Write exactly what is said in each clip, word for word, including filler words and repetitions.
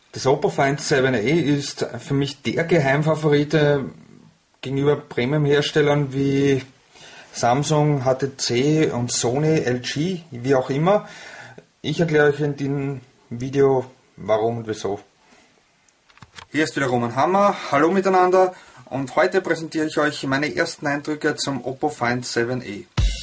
Das Oppo Find sieben a ist für mich der Geheimfavorit gegenüber Premium-Herstellern wie Samsung, H T C und Sony, L G, wie auch immer. Ich erkläre euch in diesem Video, warum und wieso. Hier ist wieder Roman Hammer, hallo miteinander, und heute präsentiere ich euch meine ersten Eindrücke zum Oppo Find sieben a.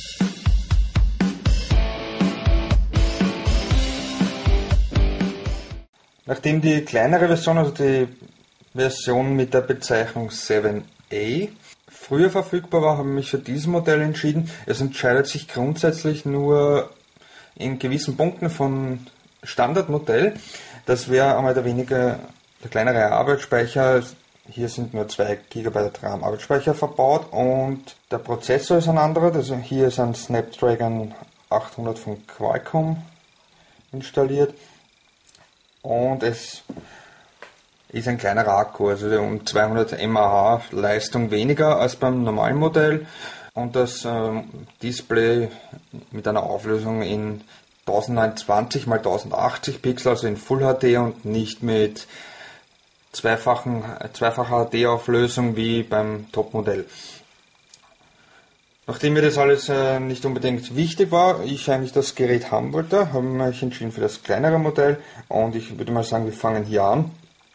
Nachdem die kleinere Version, also die Version mit der Bezeichnung sieben a, früher verfügbar war, habe ich mich für dieses Modell entschieden. Es entscheidet sich grundsätzlich nur in gewissen Punkten von Standardmodell. Das wäre einmal der weniger der kleinere Arbeitsspeicher. Hier sind nur zwei Gigabyte RAM Arbeitsspeicher verbaut und der Prozessor ist ein anderer. Also hier ist ein Snapdragon achthundert von Qualcomm installiert. Und es ist ein kleinerer Akku, also um zweihundert Milliampere Leistung weniger als beim normalen Modell. Und das ähm, Display mit einer Auflösung in tausendneunhundertzwanzig mal tausendachtzig Pixel, also in Full H D und nicht mit zweifachen, zweifacher H D-Auflösung wie beim Topmodell. Nachdem mir das alles äh, nicht unbedingt wichtig war, ich eigentlich das Gerät haben wollte, habe ich mich entschieden für das kleinere Modell und ich würde mal sagen, wir fangen hier an.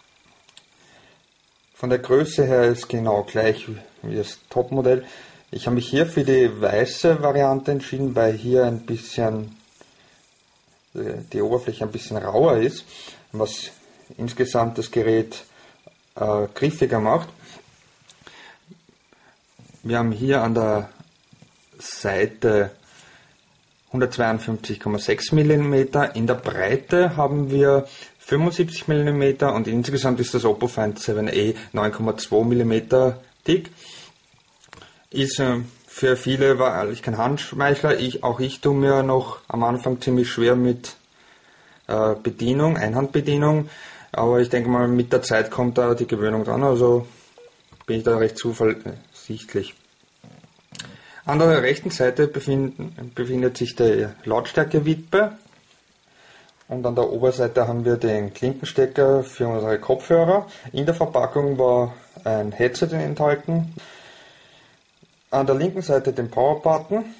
Von der Größe her ist genau gleich wie das Topmodell. Ich habe mich hier für die weiße Variante entschieden, weil hier ein bisschen äh, die Oberfläche ein bisschen rauer ist, was insgesamt das Gerät äh, griffiger macht. Wir haben hier an der Seite hundertzweiundfünfzig Komma sechs Millimeter, in der Breite haben wir fünfundsiebzig Millimeter und insgesamt ist das Oppo Find sieben a neun Komma zwei Millimeter dick. Ist äh, für viele wahrlich kein Handschmeichler. Ich, auch ich tue mir noch am Anfang ziemlich schwer mit äh, Bedienung, Einhandbedienung, aber ich denke mal, mit der Zeit kommt da die Gewöhnung dran, also bin ich da recht zuversichtlich. An der rechten Seite befind, befindet sich die Lautstärke-Wippe und an der Oberseite haben wir den Klinkenstecker für unsere Kopfhörer. In der Verpackung war ein Headset enthalten. An der linken Seite den Power-Button